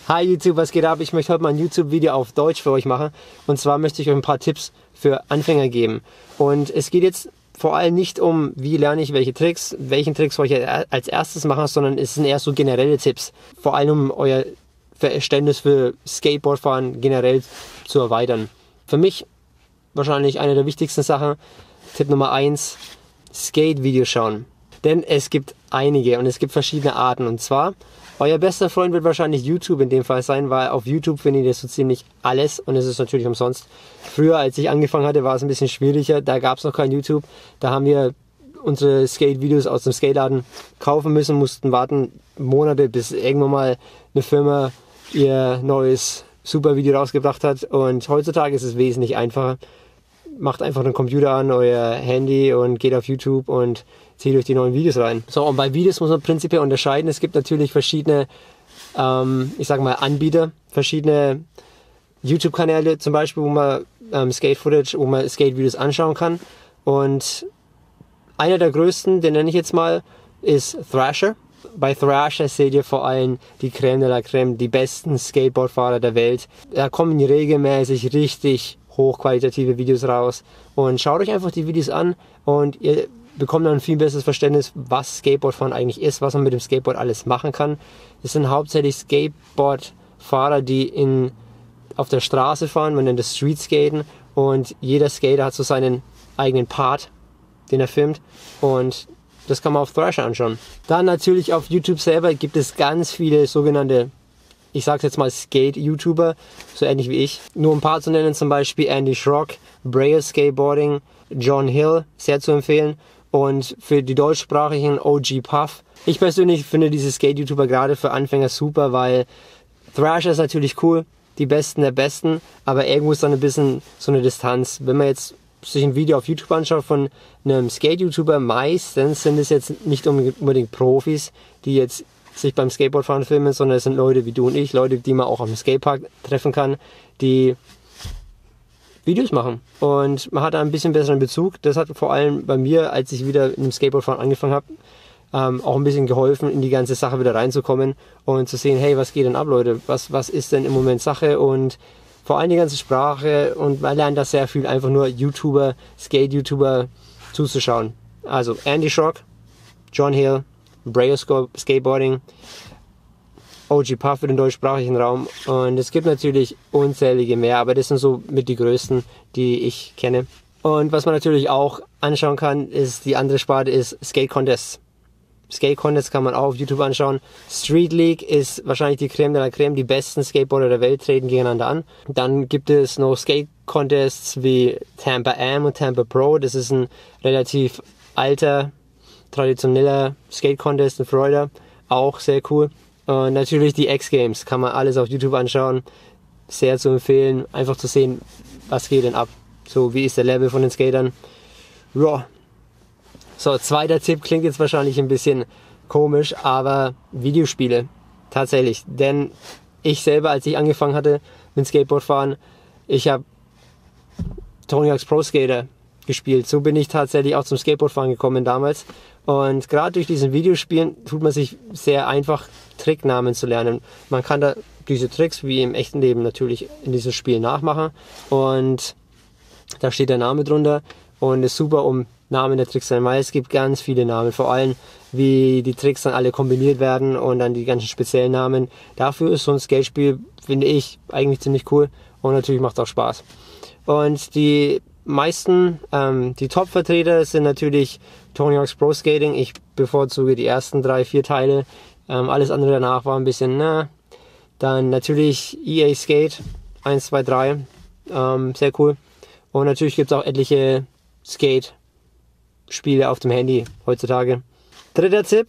Hi YouTube, was geht ab? Ich möchte heute mal ein YouTube-Video auf Deutsch für euch machen. Und zwar möchte ich euch ein paar Tipps für Anfänger geben. Und es geht jetzt vor allem nicht um, wie lerne ich welche Tricks, welchen Tricks soll ich als erstes machen, sondern es sind eher so generelle Tipps. Vor allem um euer Verständnis für Skateboardfahren generell zu erweitern. Für mich wahrscheinlich eine der wichtigsten Sachen. Tipp Nummer 1, Skate-Videos schauen. Denn es gibt einige und es gibt verschiedene Arten. Und zwar, euer bester Freund wird wahrscheinlich YouTube in dem Fall sein, weil auf YouTube findet ihr so ziemlich alles und es ist natürlich umsonst. Früher, als ich angefangen hatte, war es ein bisschen schwieriger. Da gab es noch kein YouTube. Da haben wir unsere Skate-Videos aus dem Skateladen kaufen müssen, mussten warten Monate, bis irgendwann mal eine Firma ihr neues super Video rausgebracht hat. Und heutzutage ist es wesentlich einfacher. Macht einfach den Computer an, euer Handy und geht auf YouTube und zieht euch die neuen Videos rein. So, und bei Videos muss man prinzipiell unterscheiden. Es gibt natürlich verschiedene, ich sag mal, Anbieter, verschiedene YouTube-Kanäle zum Beispiel, wo man Skate-Footage, wo man Skate-Videos anschauen kann. Und einer der größten, den nenne ich jetzt mal, ist Thrasher. Bei Thrasher seht ihr vor allem die Crème de la Crème, die besten Skateboardfahrer der Welt. Da kommen regelmäßig richtig hochqualitative Videos raus. Und schaut euch einfach die Videos an und ihr bekommt dann ein viel besseres Verständnis, was Skateboardfahren eigentlich ist, was man mit dem Skateboard alles machen kann. Es sind hauptsächlich Skateboardfahrer, die auf der Straße fahren, man nennt das Street Skaten, und jeder Skater hat so seinen eigenen Part, den er filmt, und das kann man auf Thrasher anschauen. Dann natürlich auf YouTube selber gibt es ganz viele sogenannte, ich sag's jetzt mal, Skate-YouTuber, so ähnlich wie ich. Nur ein paar zu nennen, zum Beispiel Andy Schrock, Braille Skateboarding, John Hill, sehr zu empfehlen. Und für die deutschsprachigen OG Puff. Ich persönlich finde diese Skate-YouTuber gerade für Anfänger super, weil Thrasher ist natürlich cool, die Besten der Besten, aber irgendwo ist dann ein bisschen so eine Distanz. Wenn man jetzt sich ein Video auf YouTube anschaut von einem Skate-YouTuber, meistens sind es jetzt nicht unbedingt Profis, die jetzt sich beim Skateboardfahren filmen, sondern es sind Leute wie du und ich, Leute, die man auch am Skatepark treffen kann, die Videos machen. Und man hat da ein bisschen besseren Bezug. Das hat vor allem bei mir, als ich wieder mit dem Skateboardfahren angefangen habe, auch ein bisschen geholfen, in die ganze Sache wieder reinzukommen und zu sehen, hey, was geht denn ab, Leute? Was ist denn im Moment Sache? Und vor allem die ganze Sprache, und man lernt da sehr viel, einfach nur YouTuber, Skate-YouTuber zuzuschauen. Also Andy Schrock, John Hill, Braille Skateboarding, OG Puff für den deutschsprachigen Raum, und es gibt natürlich unzählige mehr, aber das sind so mit die größten, die ich kenne. Und was man natürlich auch anschauen kann, ist die andere Sparte, ist Skate Contests. Skate Contests kann man auch auf YouTube anschauen. Street League ist wahrscheinlich die Crème de la Crème, die besten Skateboarder der Welt treten gegeneinander an. Dann gibt es noch Skate Contests wie Tampa Am und Tampa Pro. Das ist ein relativ alter, traditioneller Skate Contest in Florida, auch sehr cool. Und natürlich die X-Games, kann man alles auf YouTube anschauen, sehr zu empfehlen, einfach zu sehen, was geht denn ab, so wie ist der Level von den Skatern. Ja. So, zweiter Tipp klingt jetzt wahrscheinlich ein bisschen komisch, aber Videospiele, tatsächlich, denn ich selber, als ich angefangen hatte mit Skateboardfahren, ich habe Tony Hawk's Pro Skater gespielt. So bin ich tatsächlich auch zum Skateboardfahren gekommen damals. Und gerade durch diesen Videospielen tut man sich sehr einfach, Tricknamen zu lernen. Man kann da diese Tricks wie im echten Leben natürlich in diesem Spiel nachmachen. Und da steht der Name drunter und ist super, um Namen der Tricks zu lernen, weil es gibt ganz viele Namen. Vor allem, wie die Tricks dann alle kombiniert werden und dann die ganzen speziellen Namen. Dafür ist so ein Skatespiel, finde ich, eigentlich ziemlich cool. Und natürlich macht es auch Spaß. Und die meisten, die Top-Vertreter sind natürlich Tony Hawk's Pro Skating. Ich bevorzuge die ersten 3-4 Teile. Alles andere danach war ein bisschen, Dann natürlich EA Skate 1, 2, 3. Sehr cool. Und natürlich gibt es auch etliche Skate-Spiele auf dem Handy heutzutage. Dritter Tipp: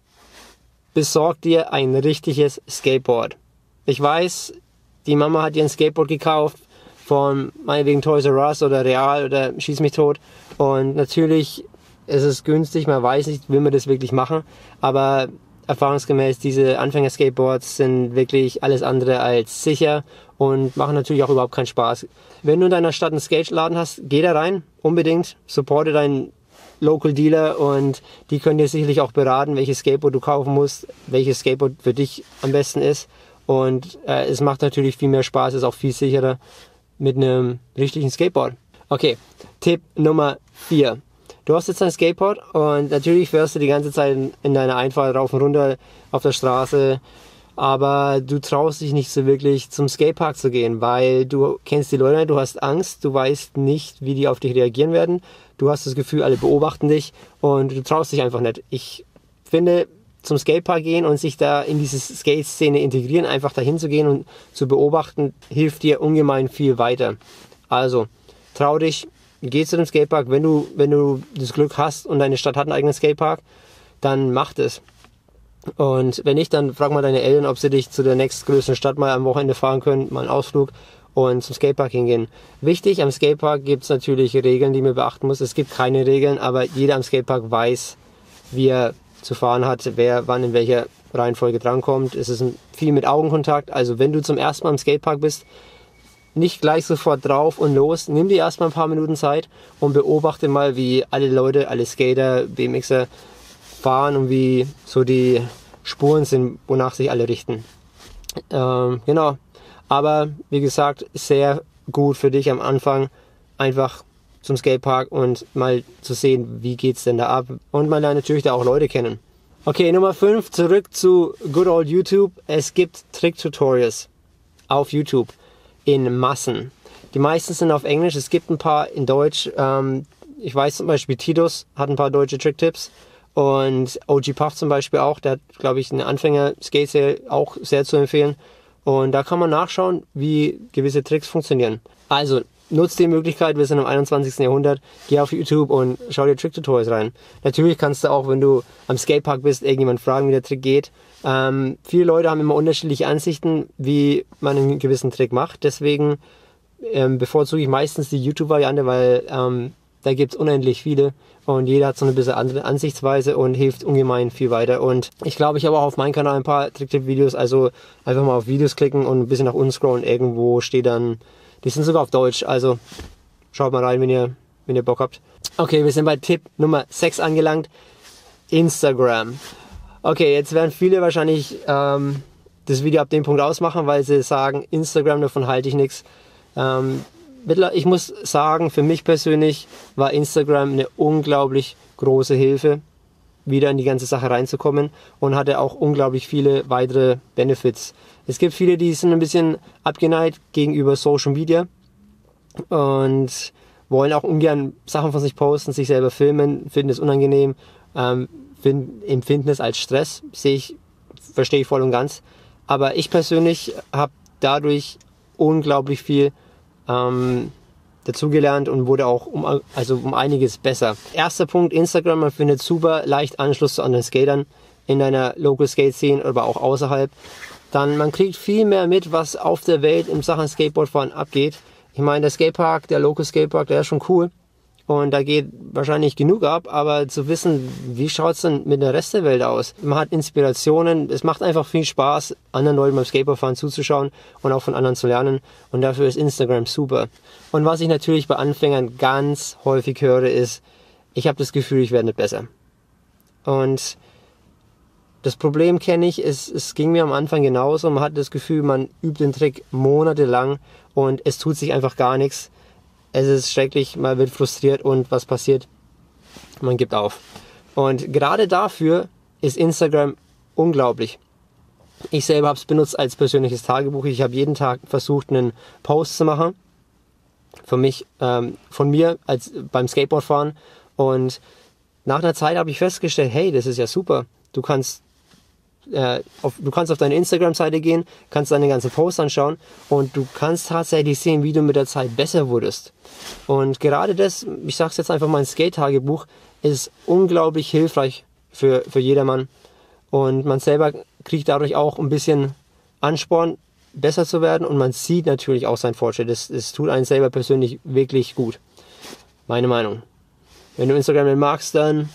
Besorgt dir ein richtiges Skateboard. Ich weiß, die Mama hat ihr ein Skateboard gekauft von meinetwegen Toys R Us oder Real oder Schieß mich tot. Und natürlich ist es günstig, man weiß nicht, will man das wirklich machen. Aber erfahrungsgemäß, diese Anfänger-Skateboards sind wirklich alles andere als sicher und machen natürlich auch überhaupt keinen Spaß. Wenn du in deiner Stadt einen Skate-Laden hast, geh da rein, unbedingt, supporte deinen Local Dealer und die können dir sicherlich auch beraten, welches Skateboard du kaufen musst, welches Skateboard für dich am besten ist. Und es macht natürlich viel mehr Spaß, ist auch viel sicherer mit einem richtigen Skateboard. Okay, Tipp Nummer 4. Du hast jetzt ein Skateboard und natürlich fährst du die ganze Zeit in deiner Einfahrt rauf und runter auf der Straße, aber du traust dich nicht so wirklich zum Skatepark zu gehen, weil du kennst die Leute, du hast Angst, du weißt nicht, wie die auf dich reagieren werden, du hast das Gefühl, alle beobachten dich und du traust dich einfach nicht. Ich finde, zum Skatepark gehen und sich da in diese Skate-Szene integrieren, einfach dahin zu gehen und zu beobachten, hilft dir ungemein viel weiter. Also, trau dich, geh zu dem Skatepark, wenn du das Glück hast und deine Stadt hat einen eigenen Skatepark, dann mach das. Und wenn nicht, dann frag mal deine Eltern, ob sie dich zu der nächstgrößten Stadt mal am Wochenende fahren können, mal einen Ausflug und zum Skatepark hingehen. Wichtig, am Skatepark gibt es natürlich Regeln, die man beachten muss. Es gibt keine Regeln, aber jeder am Skatepark weiß, wie er zu fahren hat, wer wann in welcher Reihenfolge drankommt. Es ist viel mit Augenkontakt, also wenn du zum ersten Mal am Skatepark bist, nicht gleich sofort drauf und los. Nimm dir erstmal ein paar Minuten Zeit und beobachte mal, wie alle Leute, alle Skater, BMXer fahren und wie so die Spuren sind, wonach sich alle richten. Genau. Aber wie gesagt, sehr gut für dich am Anfang, einfach zum Skatepark und mal zu sehen, wie geht's denn da ab. Und man lernt natürlich da auch Leute kennen. Okay, Nummer 5, zurück zu Good Old YouTube. Es gibt Trick-Tutorials auf YouTube in Massen. Die meisten sind auf Englisch, es gibt ein paar in Deutsch. Ich weiß zum Beispiel, Titus hat ein paar deutsche Trick-Tipps. Und OG Puff zum Beispiel auch, der hat, glaube ich, eine Anfänger-Skate-Serie auch sehr zu empfehlen. Und da kann man nachschauen, wie gewisse Tricks funktionieren. Also, nutzt die Möglichkeit, wir sind im 21. Jahrhundert, geh auf YouTube und schau dir Trick-Tutorials rein. Natürlich kannst du auch, wenn du am Skatepark bist, irgendjemand fragen, wie der Trick geht. Viele Leute haben immer unterschiedliche Ansichten, wie man einen gewissen Trick macht. Deswegen bevorzuge ich meistens die YouTube-Variante, weil da gibt es unendlich viele und jeder hat so eine bisschen andere Ansichtsweise und hilft ungemein viel weiter. Und ich glaube, ich habe auch auf meinem Kanal ein paar Trick-Tipp-Videos, also einfach mal auf Videos klicken und ein bisschen nach unten scrollen. Irgendwo steht dann, die sind sogar auf Deutsch, also schaut mal rein, wenn ihr Bock habt. Okay, wir sind bei Tipp Nummer 6 angelangt, Instagram. Okay, jetzt werden viele wahrscheinlich das Video ab dem Punkt ausmachen, weil sie sagen, Instagram, davon halte ich nichts. Ich muss sagen, für mich persönlich war Instagram eine unglaublich große Hilfe, wieder in die ganze Sache reinzukommen und hatte auch unglaublich viele weitere Benefits. Es gibt viele, die sind ein bisschen abgeneigt gegenüber Social Media und wollen auch ungern Sachen von sich posten, sich selber filmen, finden es unangenehm, empfinden es als Stress, verstehe ich voll und ganz. Aber ich persönlich habe dadurch unglaublich viel dazugelernt und wurde auch um einiges besser. Erster Punkt, Instagram, man findet super leicht Anschluss zu anderen Skatern in einer Local Skate Scene, aber auch außerhalb. Dann, man kriegt viel mehr mit, was auf der Welt in Sachen Skateboardfahren abgeht. Ich meine, der Skatepark, der Local Skatepark, der ist schon cool und da geht wahrscheinlich genug ab, aber zu wissen, wie schaut's denn mit der Rest der Welt aus? Man hat Inspirationen, es macht einfach viel Spaß, anderen Leuten beim Skateboardfahren zuzuschauen und auch von anderen zu lernen und dafür ist Instagram super. Und was ich natürlich bei Anfängern ganz häufig höre ist, ich habe das Gefühl, ich werde nicht besser. Und das Problem kenne ich, es ging mir am Anfang genauso, man hat das Gefühl, man übt den Trick monatelang und es tut sich einfach gar nichts. Es ist schrecklich, man wird frustriert und was passiert? Man gibt auf. Und gerade dafür ist Instagram unglaublich. Ich selber habe es benutzt als persönliches Tagebuch. Ich habe jeden Tag versucht, einen Post zu machen. Von mir beim Skateboardfahren. Und nach einer Zeit habe ich festgestellt, hey, das ist ja super. Du kannst auf deine Instagram-Seite gehen, kannst deine ganzen Posts anschauen und du kannst tatsächlich sehen, wie du mit der Zeit besser wurdest. Und gerade das, ich sag's jetzt einfach mal, ein Skate-Tagebuch ist unglaublich hilfreich für jedermann. Und man selber kriegt dadurch auch ein bisschen Ansporn, besser zu werden und man sieht natürlich auch seinen Fortschritt. Es tut einen selber persönlich wirklich gut. Meine Meinung. Wenn du Instagram nicht magst, dann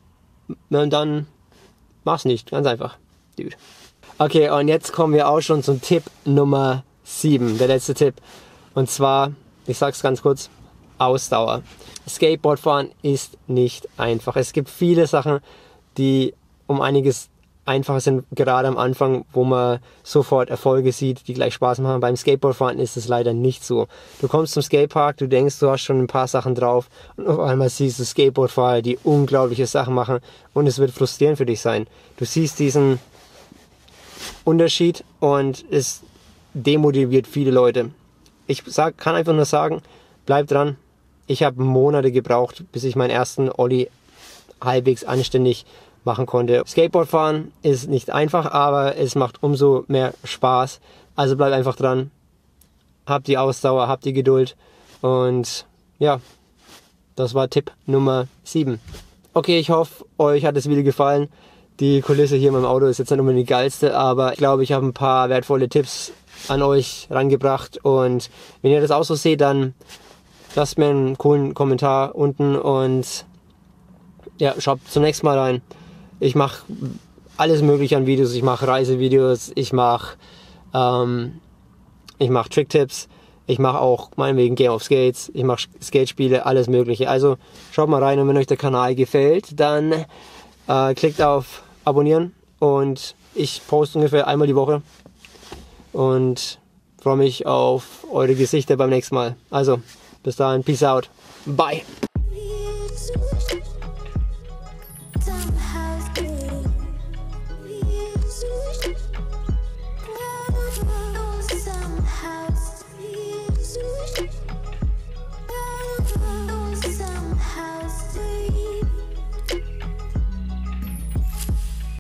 mach's nicht. Ganz einfach. Dude. Okay, und jetzt kommen wir auch schon zum Tipp Nummer 7, der letzte Tipp. Und zwar, ich sag's ganz kurz, Ausdauer. Skateboardfahren ist nicht einfach. Es gibt viele Sachen, die um einiges einfacher sind, gerade am Anfang, wo man sofort Erfolge sieht, die gleich Spaß machen. Beim Skateboardfahren ist es leider nicht so. Du kommst zum Skatepark, du denkst, du hast schon ein paar Sachen drauf und auf einmal siehst du Skateboardfahrer, die unglaubliche Sachen machen und es wird frustrierend für dich sein. Du siehst diesen Unterschied und es demotiviert viele Leute. Kann einfach nur sagen, bleib dran. Ich habe Monate gebraucht, bis ich meinen ersten Ollie halbwegs anständig machen konnte. Skateboardfahren ist nicht einfach, aber es macht umso mehr Spaß. Also bleib einfach dran. Hab die Ausdauer, hab die Geduld. Und ja, das war Tipp Nummer 7. Okay, ich hoffe, euch hat das Video gefallen. Die Kulisse hier in meinem Auto ist jetzt nicht unbedingt die geilste, aber ich glaube, ich habe ein paar wertvolle Tipps an euch rangebracht. Und wenn ihr das auch so seht, dann lasst mir einen coolen Kommentar unten und ja, schaut zum nächsten Mal rein. Ich mache alles mögliche an Videos. Ich mache Reisevideos, ich mache Tricktipps, ich mache auch meinetwegen Game of Skates, ich mache Skatespiele, alles mögliche. Also schaut mal rein und wenn euch der Kanal gefällt, dann klickt auf Abonnieren und ich poste ungefähr einmal die Woche und freue mich auf eure Gesichter beim nächsten Mal. Also bis dahin, peace out, bye.